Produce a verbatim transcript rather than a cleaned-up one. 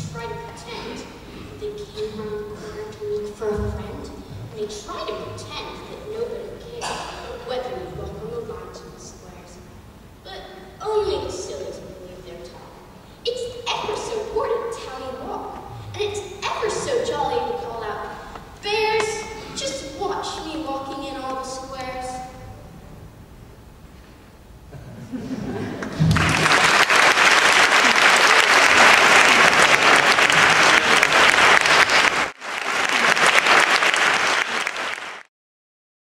try to pretend. They came around the corner to look for a friend, and they try to pretend